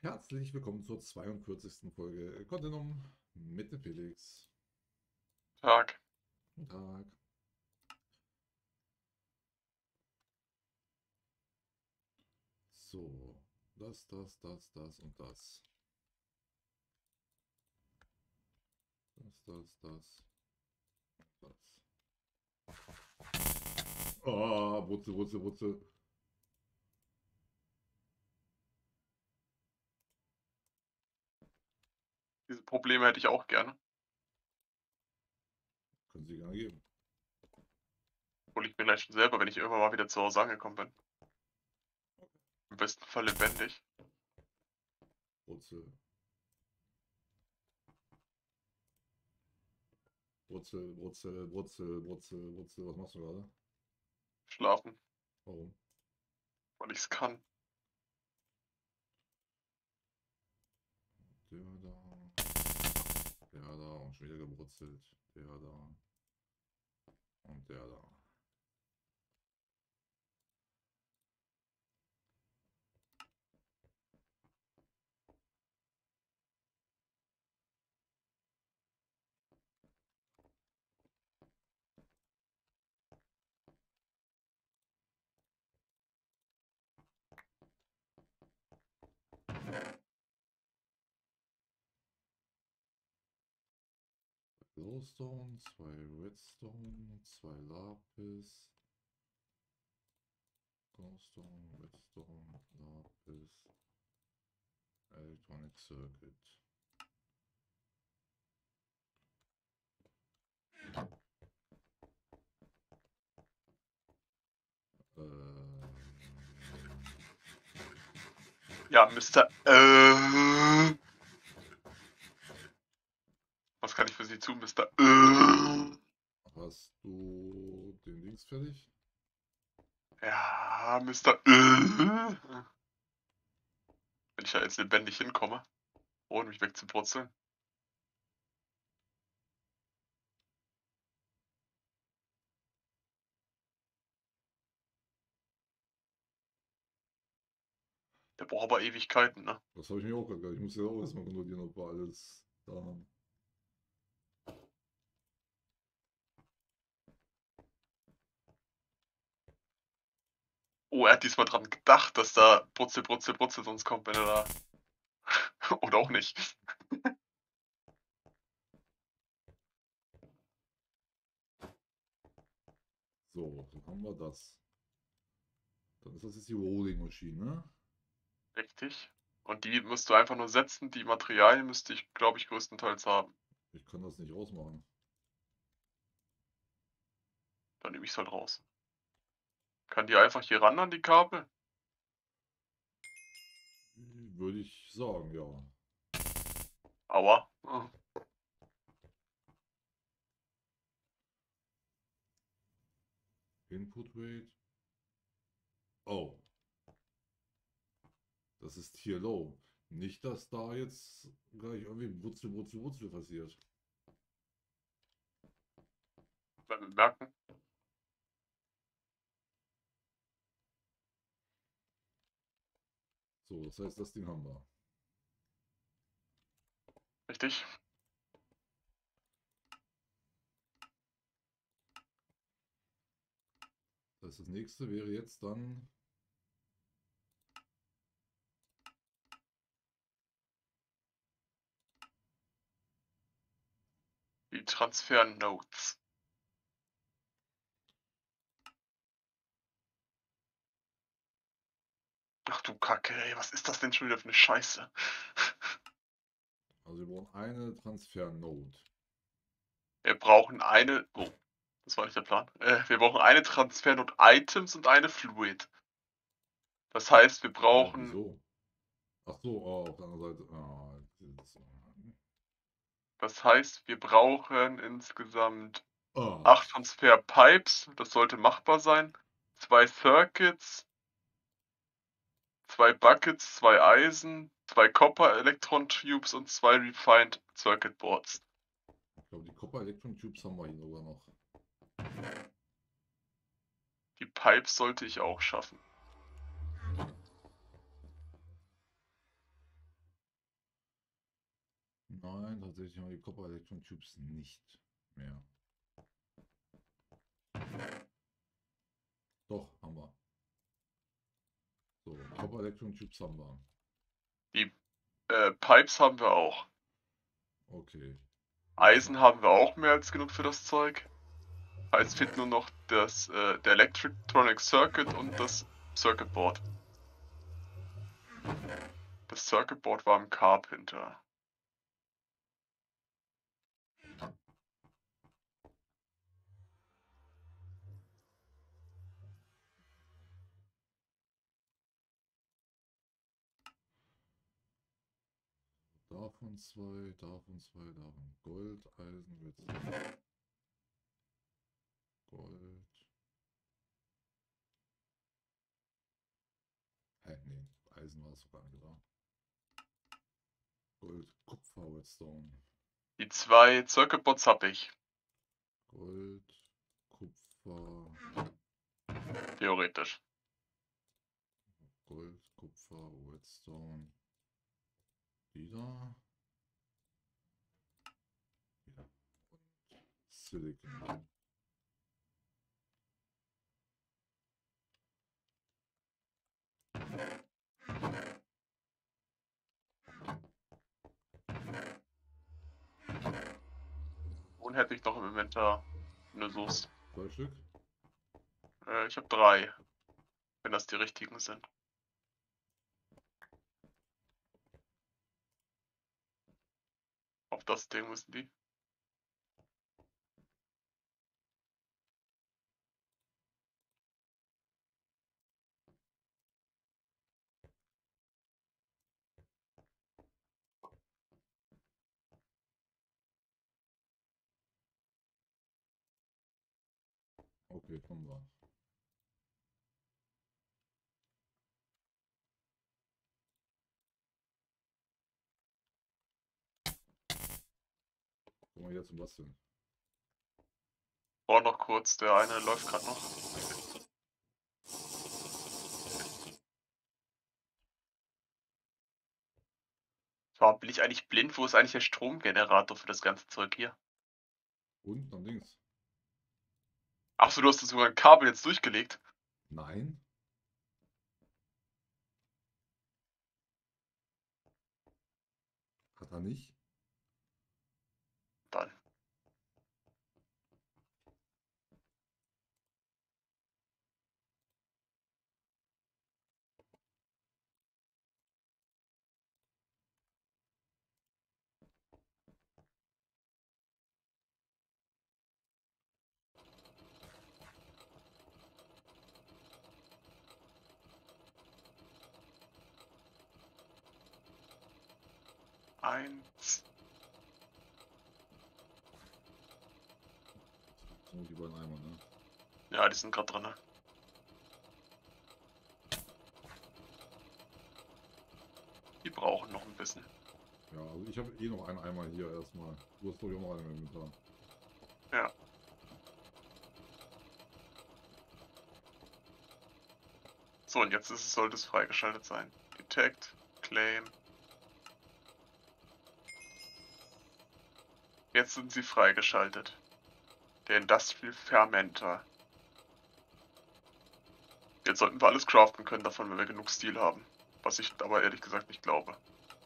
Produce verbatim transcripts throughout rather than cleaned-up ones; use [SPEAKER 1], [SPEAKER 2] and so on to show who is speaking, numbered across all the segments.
[SPEAKER 1] Herzlich willkommen zur zweiundvierzigsten Folge Continuum mit dem Felix.
[SPEAKER 2] Tag.
[SPEAKER 1] Guten Tag. So, das, das, das, das und das. Das, das, das, das. Ah, Wurzel, Wurzel, Wurzel.
[SPEAKER 2] Diese Probleme hätte ich auch gerne.
[SPEAKER 1] Können Sie gerne geben.
[SPEAKER 2] Hole ich mir gleich schon selber, wenn ich irgendwann mal wieder zu Hause angekommen bin. Im besten Fall lebendig.
[SPEAKER 1] Wurzel. Wurzel, Wurzel, Wurzel, Wurzel, Wurzel. Was machst du gerade?
[SPEAKER 2] Schlafen,
[SPEAKER 1] Warum?
[SPEAKER 2] weil ich es kann.
[SPEAKER 1] Der da. Der da und schon wieder gebrutzelt. Der da. Und der da. Glowstone, zwei Redstone, zwei Lapis. Glowstone, Redstone, Lapis, Electronic Circuit. Äh,
[SPEAKER 2] Ja, Mister Äh. Was kann ich für Sie tun, Mister Äh?
[SPEAKER 1] hast du den Dings fertig?
[SPEAKER 2] Ja, Mister Äh. Wenn ich da jetzt lebendig hinkomme, ohne mich wegzubrutzeln. Der braucht aber Ewigkeiten, ne?
[SPEAKER 1] Das habe ich mir auch gerade. Ich muss ja auch erstmal kontrollieren, ob wir alles da haben.
[SPEAKER 2] Oh, er hat diesmal dran gedacht, dass da Brutzel, Brutzel, Brutzel sonst kommt, wenn er da. Oder auch nicht.
[SPEAKER 1] So, dann haben wir das. Dann ist das jetzt die Rolling Maschine, ne?
[SPEAKER 2] Richtig. Und die musst du einfach nur setzen. Die Materialien müsste ich, glaube ich, größtenteils haben.
[SPEAKER 1] Ich kann das nicht ausmachen.
[SPEAKER 2] Dann nehme ich es halt raus. Kann die einfach hier ran an die Kabel?
[SPEAKER 1] Würde ich sagen, ja.
[SPEAKER 2] Aua. Hm.
[SPEAKER 1] Input Rate. Oh, das ist hier low. Nicht, dass da jetzt gleich irgendwie Wurzel, Wurzel, Wurzel passiert.
[SPEAKER 2] Werden wir merken.
[SPEAKER 1] So, das heißt, das Ding haben wir.
[SPEAKER 2] Richtig?
[SPEAKER 1] Das heißt, das nächste wäre jetzt dann
[SPEAKER 2] Die Transfer-Nodes. Ach du Kacke, ey, was ist das denn schon wieder für eine Scheiße?
[SPEAKER 1] Also wir brauchen eine Transfer-Node.
[SPEAKER 2] Wir brauchen eine. Oh, das war nicht der Plan. Äh, wir brauchen eine Transfer-Node-Items und eine Fluid. Das heißt, wir
[SPEAKER 1] Hä,
[SPEAKER 2] brauchen.
[SPEAKER 1] wieso? Ach so, oh, auf der anderen Seite. Ah, das,
[SPEAKER 2] Das heißt, wir brauchen insgesamt
[SPEAKER 1] ah,
[SPEAKER 2] acht Transfer-Pipes. Das sollte machbar sein. Zwei Circuits. Zwei Buckets, zwei Eisen, zwei Copper Electron Tubes und zwei Refined Circuit Boards.
[SPEAKER 1] ich glaube, die Copper Electron Tubes haben wir hier sogar noch.
[SPEAKER 2] Die Pipes sollte ich auch schaffen.
[SPEAKER 1] Nein, tatsächlich haben wir die Copper Electron Tubes nicht mehr. Doch, haben wir. So, Copper Electron Tubes haben wir.
[SPEAKER 2] Die äh, Pipes haben wir auch.
[SPEAKER 1] Okay.
[SPEAKER 2] Eisen haben wir auch mehr als genug für das Zeug. Heißt, fehlt nur noch das, äh, der Electronic Circuit und das Circuit Board. Das Circuit Board war im Carpenter.
[SPEAKER 1] Davon zwei, davon zwei, davon Gold, Eisen, Redstone. Gold. Hä, nee, Eisen war es sogar nicht, oder? Gold, Kupfer, Redstone.
[SPEAKER 2] Die zwei Circuit Boards habe ich.
[SPEAKER 1] Gold, Kupfer.
[SPEAKER 2] Theoretisch.
[SPEAKER 1] Gold, Kupfer, Redstone. Die da. Ja. Und Silicon.
[SPEAKER 2] Und hätte ich noch im Inventar, wenn du suchst.
[SPEAKER 1] Zwei Stück?
[SPEAKER 2] Äh, ich habe drei. Wenn das die richtigen sind. Auf das Ding müssen die.
[SPEAKER 1] Okay, kommen wir. Kommen wir jetzt zum Basteln.
[SPEAKER 2] Oh, noch kurz, der eine läuft gerade noch. Warum bin ich eigentlich blind? Wo ist eigentlich der Stromgenerator für das ganze Zeug hier?
[SPEAKER 1] Und am Dings.
[SPEAKER 2] Achso, du hast das sogar ein Kabel jetzt durchgelegt.
[SPEAKER 1] Nein. Hat er nicht?
[SPEAKER 2] Dann. Eins.
[SPEAKER 1] So, die beiden Eimer, ne?
[SPEAKER 2] Ja, die sind gerade drin. Ne? Die brauchen noch ein bisschen.
[SPEAKER 1] Ja, also ich habe eh noch einen Eimer hier erstmal. Du hast doch auch noch einen im Inventar.
[SPEAKER 2] Ja. So, und jetzt ist es, sollte es freigeschaltet sein. Detect, Claim. Jetzt sind sie freigeschaltet. Der Industrial Fermenter. Jetzt sollten wir alles craften können davon, wenn wir genug Steel haben. Was ich aber ehrlich gesagt nicht glaube.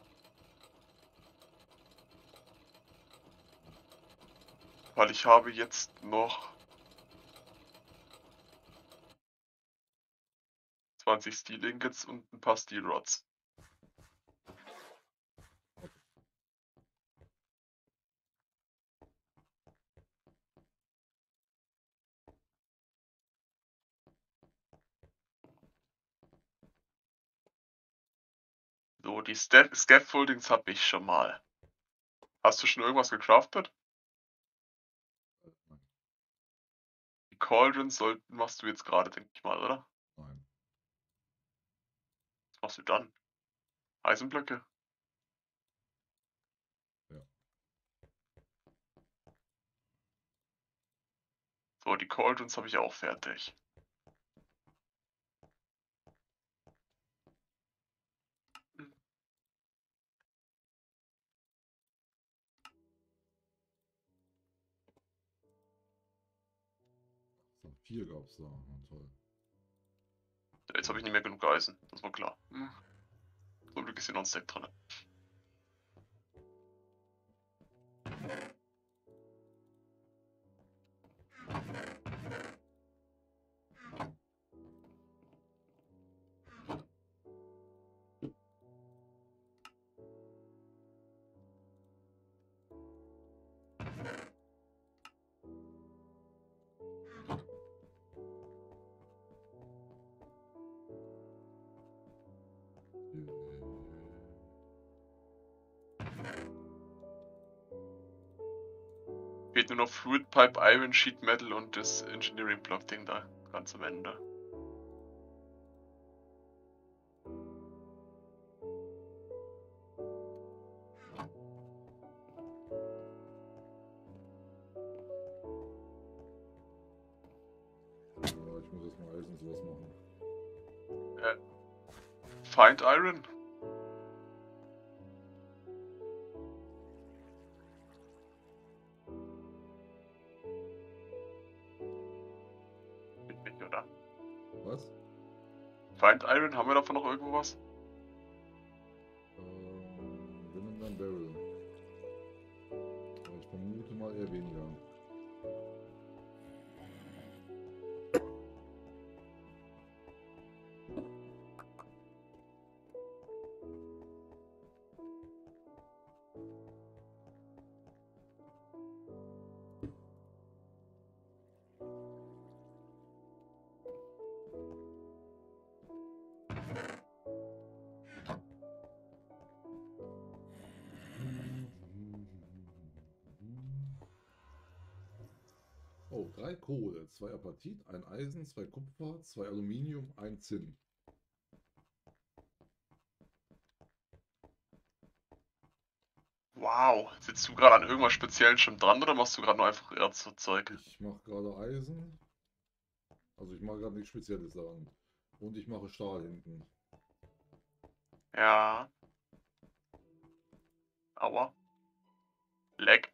[SPEAKER 2] Weil ich habe jetzt noch zwanzig Steel Ingots und ein paar Steel Rods. So, die Step Scaffoldings habe ich schon mal. Hast du schon irgendwas gecraftet?
[SPEAKER 1] Äh, nein.
[SPEAKER 2] Die Cauldrons sollten, machst du jetzt gerade, denke ich mal, oder?
[SPEAKER 1] Nein.
[SPEAKER 2] Was machst du dann? Eisenblöcke?
[SPEAKER 1] Ja.
[SPEAKER 2] So, die Cauldrons habe ich auch fertig.
[SPEAKER 1] Vier gab's da. Ja, toll.
[SPEAKER 2] Jetzt habe ich nicht mehr genug Eisen, das war klar. Hm. Zum Glück ist hier noch ein Stack drin. Fehlt nur noch Fluid Pipe, Iron Sheet Metal und das Engineering Block Ding da ganz am Ende.
[SPEAKER 1] Ja, ich muss jetzt mal Eisen und sowas machen.
[SPEAKER 2] Äh, Find Iron? Geht nicht, oder?
[SPEAKER 1] Was?
[SPEAKER 2] Find Iron, haben wir davon noch irgendwo was?
[SPEAKER 1] Ähm, wenn und dann Barrel. Aber ich vermute mal eher weniger. Oh, drei Kohle, zwei Apatit, ein Eisen, zwei Kupfer, zwei Aluminium, ein Zinn.
[SPEAKER 2] Wow, sitzt du gerade an irgendwas Speziellen schon dran oder machst du gerade nur einfach Erzezeug?
[SPEAKER 1] Ich mache gerade Eisen. Also ich mache gerade nichts Spezielles daran. Und ich mache Stahl hinten.
[SPEAKER 2] Ja. Aua. Leck.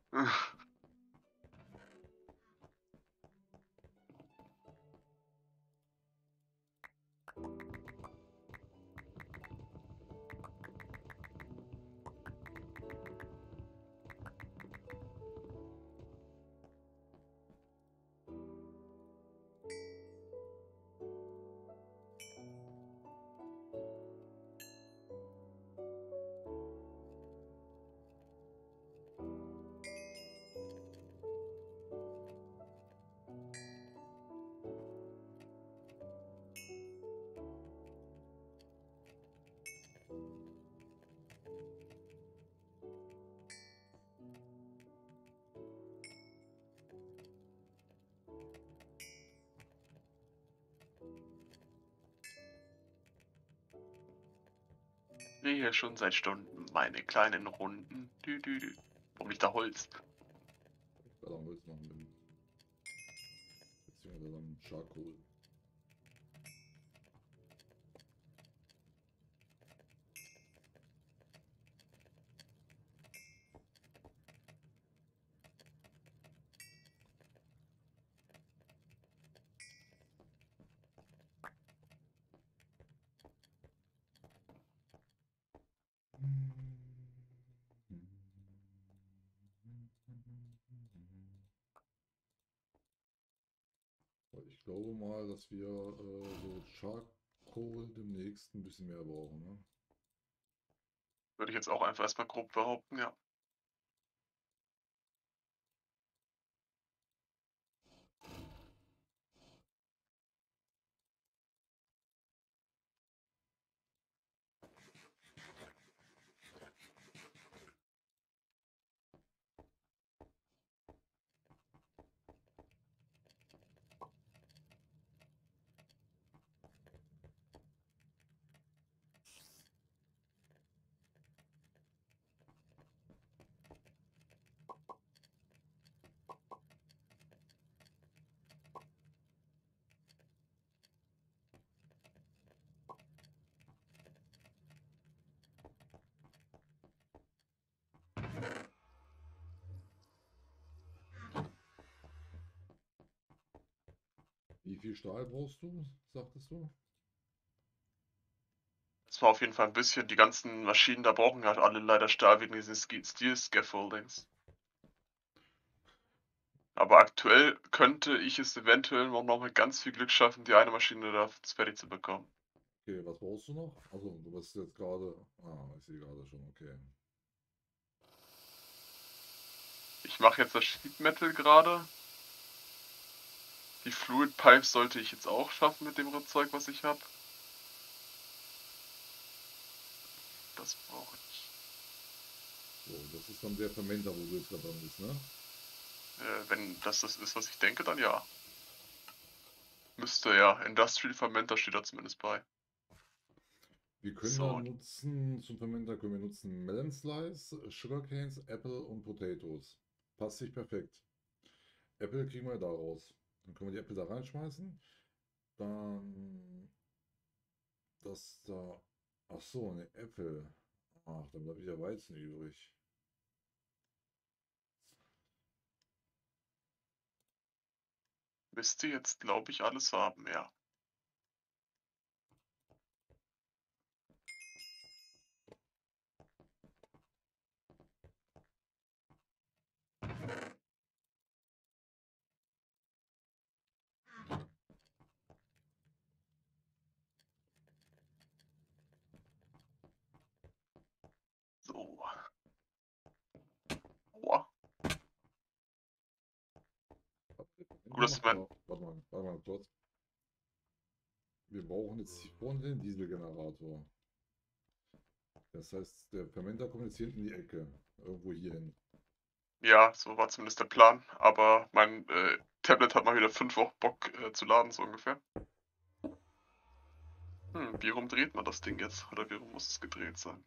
[SPEAKER 2] Hier schon seit Stunden meine kleinen Runden. Dü, dü, dü. Warum nicht da Holz?
[SPEAKER 1] Ich werde auch Holz machen bin. Beziehungsweise dann Charcoal. Ich glaube mal, dass wir äh, so Charcoal demnächst ein bisschen mehr brauchen. Ne?
[SPEAKER 2] Würde ich jetzt auch einfach erstmal grob behaupten, ja.
[SPEAKER 1] Wie viel Stahl brauchst du, sagtest du?
[SPEAKER 2] Das war auf jeden Fall ein bisschen. Die ganzen Maschinen da brauchen halt alle leider Stahl wegen diesen Ski- Steel Scaffoldings. Aber aktuell könnte ich es eventuell noch noch mit ganz viel Glück schaffen, die eine Maschine da fertig zu bekommen.
[SPEAKER 1] Okay, was brauchst du noch? Also, du bist jetzt gerade. Ah, ich sehe gerade schon, okay.
[SPEAKER 2] Ich mache jetzt das Sheet Metal gerade. Die Fluid Pipes sollte ich jetzt auch schaffen mit dem Zeug, was ich habe. Das brauche ich.
[SPEAKER 1] So, das ist dann der Fermenter, wo du jetzt gerade dran bist, ne?
[SPEAKER 2] Äh, wenn das das ist, was ich denke, dann ja. Müsste ja. Industrial Fermenter steht da zumindest bei.
[SPEAKER 1] Wir können
[SPEAKER 2] So,
[SPEAKER 1] dann nutzen, zum Fermenter können wir nutzen Melon Slice, Sugarcanes, Apple und Potatoes. Passt sich perfekt. Apple kriegen wir da raus. Dann können wir die Apple da reinschmeißen. Dann das da. Ach so, eine Apple. Ach, dann bleibt wieder Weizen übrig.
[SPEAKER 2] müsste jetzt, glaube ich, alles haben, ja. So. Aua. Gut,
[SPEAKER 1] Fermenter
[SPEAKER 2] dass ich
[SPEAKER 1] macht
[SPEAKER 2] mein.
[SPEAKER 1] ja. Warte mal, warte mal kurz. Wir brauchen jetzt hier vorne den Dieselgenerator. Das heißt, der Fermenter kommt jetzt hier hinten in die Ecke. Irgendwo hier hin.
[SPEAKER 2] Ja, so war zumindest der Plan. Aber mein äh, Tablet hat mal wieder fünf Wochen Bock äh, zu laden, so ungefähr. Hm, wie rum dreht man das Ding jetzt? Oder wie rum muss es gedreht sein?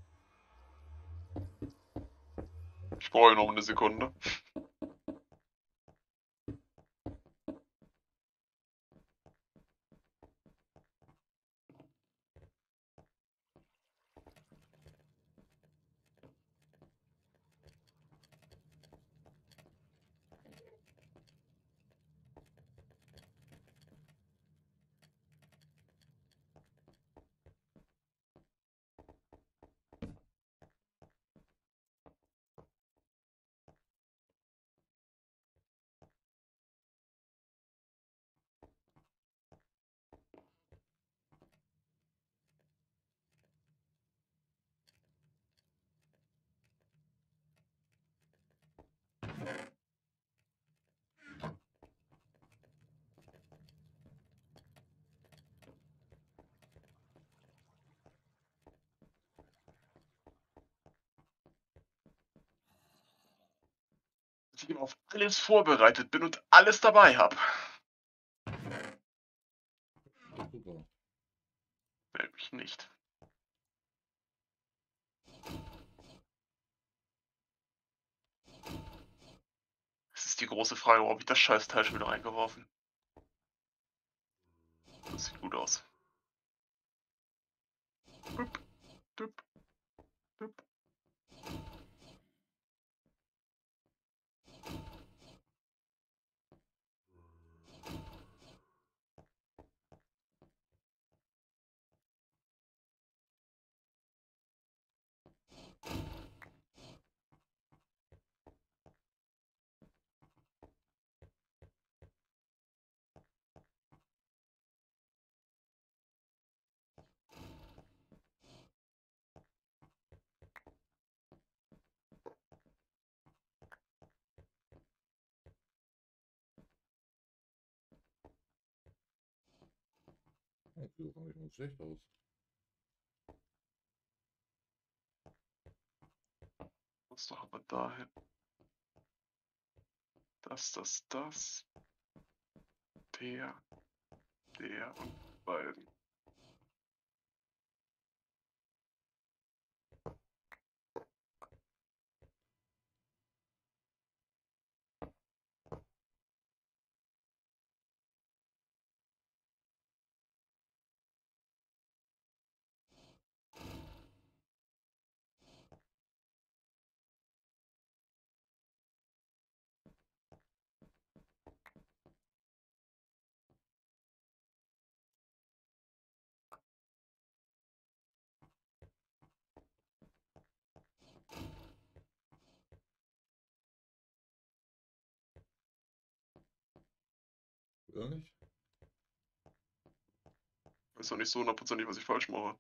[SPEAKER 2] Ich brauche noch eine Sekunde. Dass ich auf alles vorbereitet bin und alles dabei habe.
[SPEAKER 1] Super.
[SPEAKER 2] Nämlich nicht. Es ist die große Frage, wo habe ich das Scheißteil schon wieder reingeworfen? Das sieht gut aus. Bup, bup, bup.
[SPEAKER 1] Oh, das sieht nicht mal schlecht aus.
[SPEAKER 2] Muss doch aber dahin. Das, das, das. Der, der und beiden.
[SPEAKER 1] Ehrlich?
[SPEAKER 2] Weiß noch nicht so hundertprozentig, was ich falsch mache.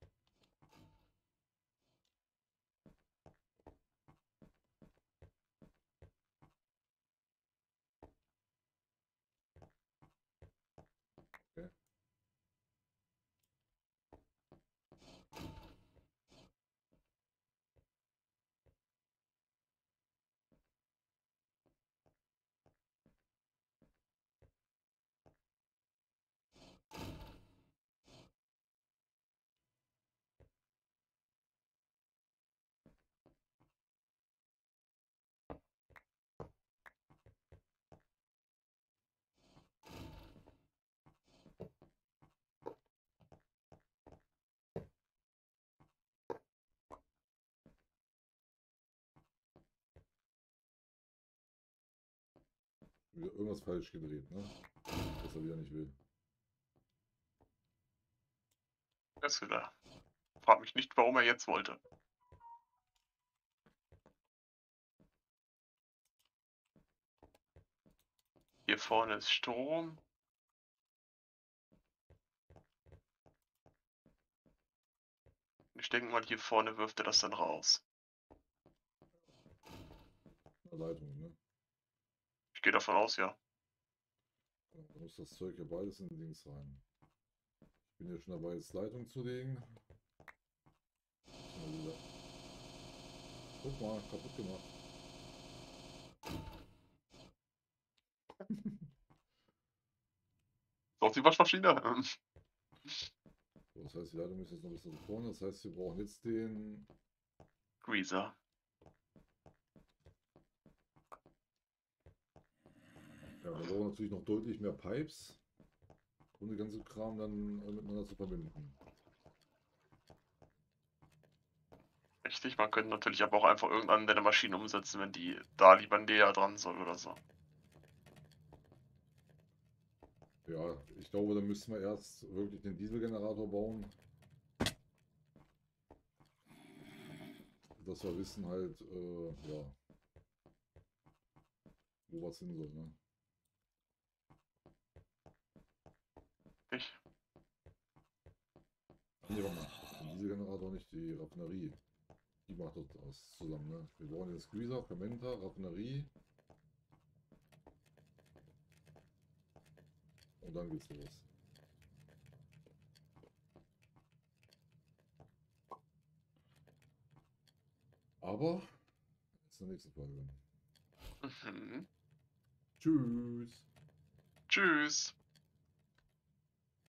[SPEAKER 1] Okay. Wieder irgendwas falsch gedreht, ne? Was er wieder nicht will.
[SPEAKER 2] Das wieder. Frag mich nicht, warum er jetzt wollte. Hier vorne ist Strom. Ich denke mal, hier vorne wirft er das dann raus.
[SPEAKER 1] Eine Leitung, ne?
[SPEAKER 2] Ich gehe davon aus, ja.
[SPEAKER 1] Ja, da muss das Zeug ja beides in den Dings rein. Ich bin ja schon dabei, jetzt Leitung zu legen. Mal wieder. Guck mal, kaputt gemacht.
[SPEAKER 2] Doch die Waschmaschine.
[SPEAKER 1] So, das heißt, die Leitung ist jetzt noch ein bisschen vorne. Das heißt, wir brauchen jetzt den.
[SPEAKER 2] Greaser.
[SPEAKER 1] Ja, wir brauchen natürlich noch deutlich mehr Pipes, um den ganzen Kram dann äh, miteinander zu verbinden.
[SPEAKER 2] Richtig, man könnte natürlich aber auch einfach irgendeinen der Maschine umsetzen, wenn die da lieber näher dran soll oder so.
[SPEAKER 1] Ja, ich glaube, dann müssen wir erst wirklich den Dieselgenerator bauen. Dass wir wissen halt, äh, ja, wo was hin soll, ne?
[SPEAKER 2] Ich?
[SPEAKER 1] Nee, warte mal. Den Dieselgenerator, nicht die Raffinerie. Die macht das aus zusammen, ne? Wir brauchen den Squeezer, Fermenter, Raffinerie. Und dann geht's los. Aber, jetzt die nächste Folge.
[SPEAKER 2] Mhm.
[SPEAKER 1] Tschüss.
[SPEAKER 2] Tschüss.